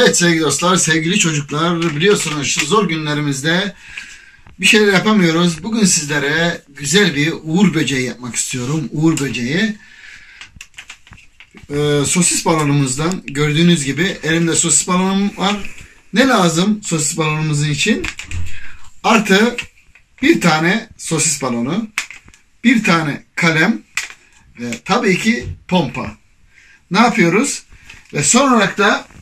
Evet sevgili dostlar, sevgili çocuklar, biliyorsunuz şu zor günlerimizde bir şeyler yapamıyoruz. Bugün sizlere güzel bir uğur böceği yapmak istiyorum. Uğur böceği. Sosis balonumuzdan gördüğünüz gibi elimde sosis balonum var. Ne lazım sosis balonumuzun için? Artı bir tane sosis balonu, bir tane kalem ve tabii ki pompa. Ne yapıyoruz? Ve son olarak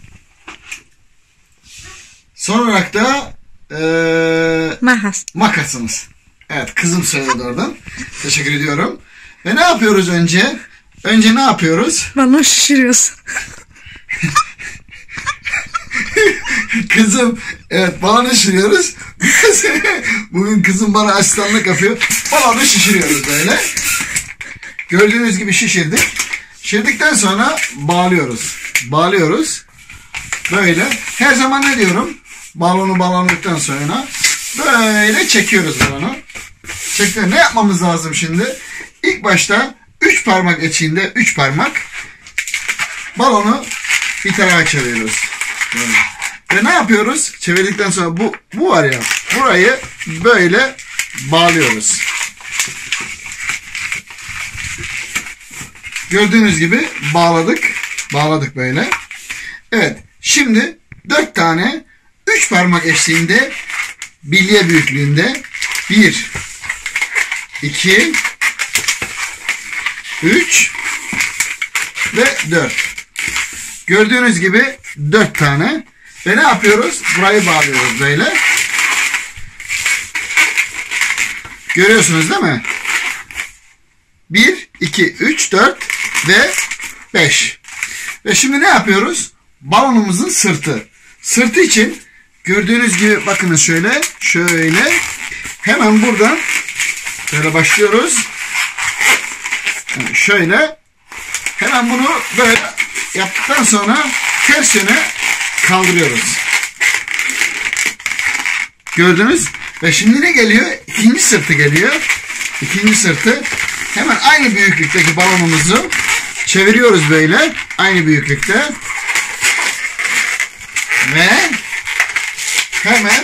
da makasımız. Evet, kızım söyledi oradan. Teşekkür ediyorum. Ve ne yapıyoruz önce? Önce ne yapıyoruz? Balon şişiriyoruz. Kızım, evet, balonu şişiriyoruz. Bugün kızım bana asistanlık yapıyor. Balonu şişiriyoruz böyle. Gördüğünüz gibi şişirdik. Şişirdikten sonra bağlıyoruz. Böyle. Her zaman ne diyorum? Balonu bağladıktan sonra böyle çekiyoruz balonu. Ne yapmamız lazım şimdi? İlk başta 3 parmak içinde 3 parmak balonu bir tarafa çeviriyoruz. Böyle. Ve ne yapıyoruz? Çevirdikten sonra bu var ya, burayı böyle bağlıyoruz. Gördüğünüz gibi bağladık böyle. Evet, şimdi 4 tane 3 parmak eşliğinde bilye büyüklüğünde 1 2 3 ve 4. Gördüğünüz gibi 4 tane ve ne yapıyoruz? Burayı bağlıyoruz böyle. Görüyorsunuz değil mi? 1 2 3 4 ve 5. Ve şimdi ne yapıyoruz? Balonumuzun sırtı için gördüğünüz gibi bakınız şöyle hemen buradan böyle başlıyoruz. Yani şöyle hemen bunu böyle yaptıktan sonra ters yöne kaldırıyoruz. Gördünüz? Ve şimdi ne geliyor? İkinci sırtı geliyor. İkinci sırtı hemen aynı büyüklükteki balonumuzu çeviriyoruz böyle. Aynı büyüklükte. Ve hemen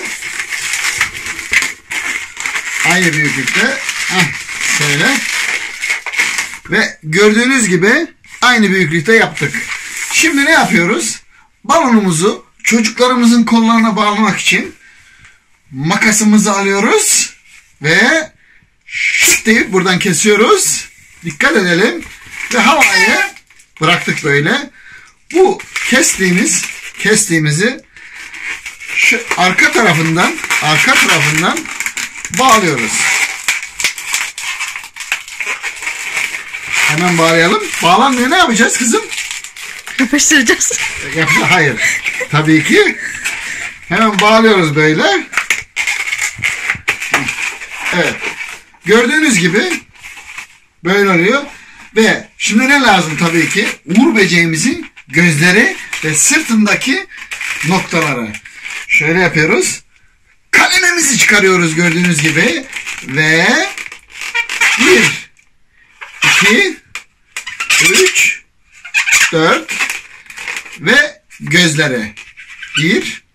aynı büyüklükte şöyle ve gördüğünüz gibi aynı büyüklükte yaptık. Şimdi ne yapıyoruz? Balonumuzu çocuklarımızın kollarına bağlamak için makasımızı alıyoruz ve şut deyip buradan kesiyoruz. Dikkat edelim ve havayı bıraktık böyle. Bu kestiğimizi şu arka tarafından bağlıyoruz. Hemen bağlayalım. Bağlanmıyor, ne yapacağız kızım? Yapıştıracağız. Hayır. Tabii ki. Hemen bağlıyoruz böyle. Evet. Gördüğünüz gibi böyle oluyor. Ve şimdi ne lazım tabii ki? Uğur böceğimizin gözleri ve sırtındaki noktaları. Şöyle yapıyoruz. Kalemimizi çıkarıyoruz gördüğünüz gibi. Ve 1 2 3 4 ve gözleri. 1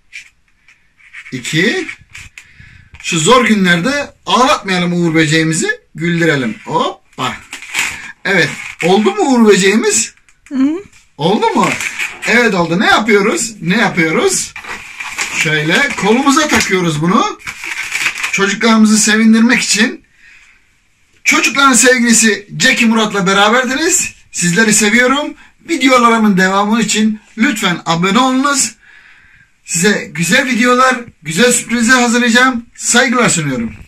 2 Şu zor günlerde ağlatmayalım Uğur böceğimizi, güldürelim. Hoppa. Evet. Oldu mu Uğur böceğimiz? Oldu mu? Evet oldu. Ne yapıyoruz? Şöyle kolumuza takıyoruz bunu. Çocuklarımızı sevindirmek için. Çocukların sevgilisi Jackie Murat'la beraberdiniz. Sizleri seviyorum. Videolarımın devamı için lütfen abone olunuz. Size güzel videolar, güzel sürprizler hazırlayacağım. Saygılar sunuyorum.